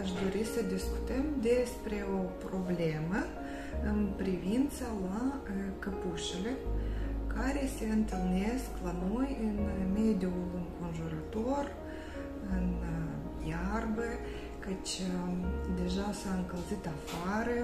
aș dori să discutăm despre o problemă în privința la căpușele care se întâlnesc la noi în mediul înconjurător, în iarbă, căci deja s-a încălzit afară,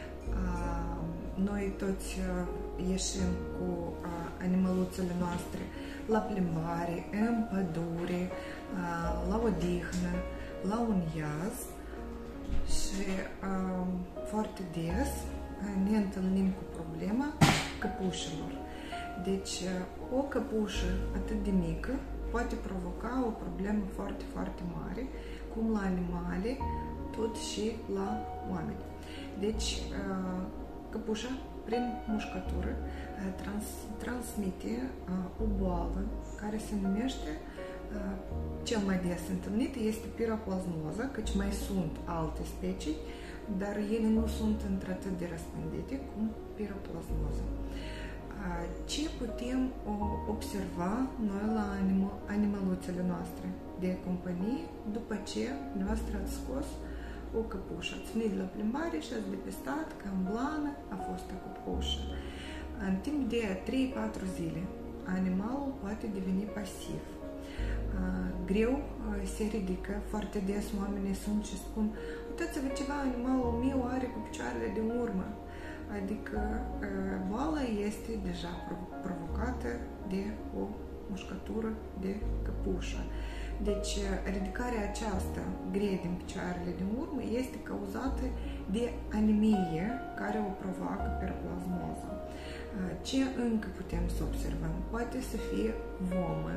noi toți ieșim cu animăluțele noastre la plimbare, în pădure, la odihnă, la un iaz și foarte des ne întâlnim cu problema căpușilor. Deci o căpușă atât de mică poate provoca o problemă foarte, foarte mare, cum la animale, tot și la oameni. Deci căpușa, prin mușcătură, transmite o boală care se numește, cel mai des întâlnit, este piroplazmoză, căci mai sunt alte specii, dar ele nu sunt într-atât de răspândite cum piroplazmoză. Ce putem observa noi la animăluțele noastre de companie după ce dumneavoastră ați scos o căpușă, ați venit la plimbare și ați depistat că în blană a fost o căpușă. În timp de 3-4 zile, animalul poate deveni pasiv. Greu se ridică, foarte des oamenii sunt și spun: uitați-vă ceva, animalul meu are cu picioarele din urmă. Adică boala este deja provocată de o mușcătură de căpușă. Deci ridicarea aceasta grea din picioarele din urmă este cauzată de anemie care o provoacă piroplazmoză. Ce încă putem să observăm? Poate să fie vomă,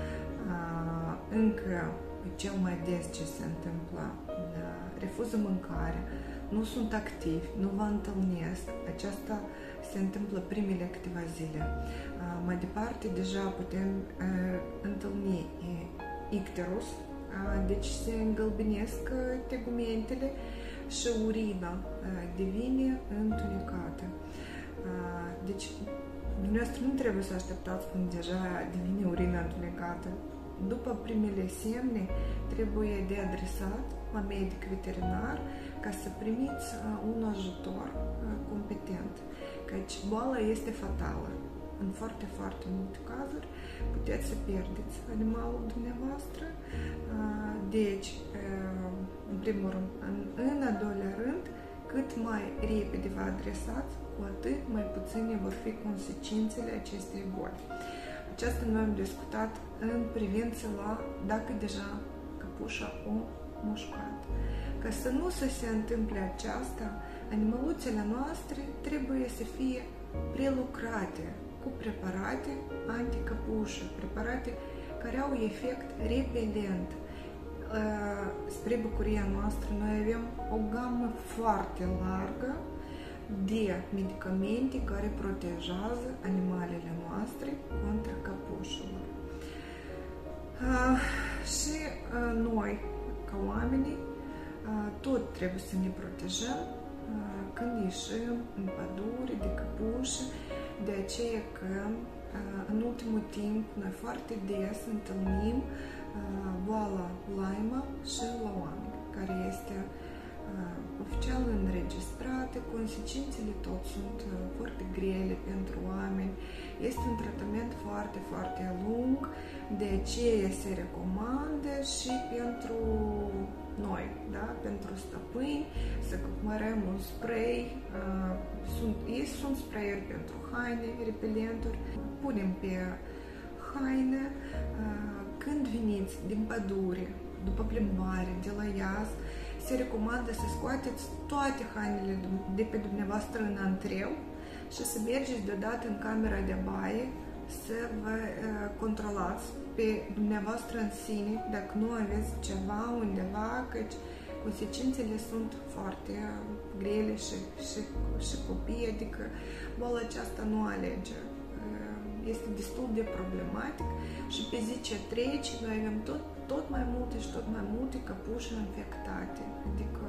încă cel mai des ce se întâmplă, refuză mâncarea, nu sunt activi, nu vă întâlnesc. Aceasta se întâmplă primele câteva zile. Mai departe, deja putem întâlni icterus, deci se îngălbenesc tegumentele și urina devine întunecată. Deci, dumneavoastră nu trebuie să așteptați când deja devine urina întunecată. După primele semne, trebuie de adresat la medic veterinar ca să primiți un ajutor competent, căci boala este fatală. În foarte, foarte multe cazuri puteți să pierdeți animalul dumneavoastră. Deci, în primul rând, în al doilea rând, cât mai repede vă adresați, cu atât mai puține vor fi consecințele acestei boli. Aceasta noi am discutat în privință la dacă deja căpușa o mușcat. Ca să nu se întâmple aceasta, animăluțele noastre trebuie să fie prelucrate cu preparate anticăpușă, preparate care au efect repelent. Spre bucuria noastră, noi avem o gamă foarte largă de medicamente care protejează animalele noastre contra căpușilor. Și noi, ca oamenii, tot trebuie să ne protejăm când ieșim în pădure de căpușe, de aceea că în ultimul timp noi foarte des întâlnim boala Lyme și la oameni, care este oficial înregistrată, consecințele tot sunt foarte grele pentru oameni, este un tratament foarte, foarte lung, de aceea se recomandă și pentru noi, da? Pentru stăpâni, să cumpărăm un spray, sunt spray-uri pentru haine, repelenturi, punem pe haine, când veniți din pădure, după plimbare, de la iaz, se recomandă să scoateți toate hainele de pe dumneavoastră în antreu și să mergeți deodată în camera de baie să vă controlați pe dumneavoastră în sine dacă nu aveți ceva undeva, căci consecințele sunt foarte grele și copii, adică boala aceasta nu alege. Este destul de problematic și pe zi ce trece noi avem tot mai multe și tot mai multe căpușe infectate, adică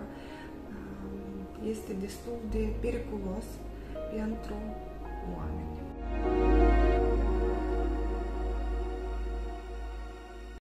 este destul de periculos pentru oameni.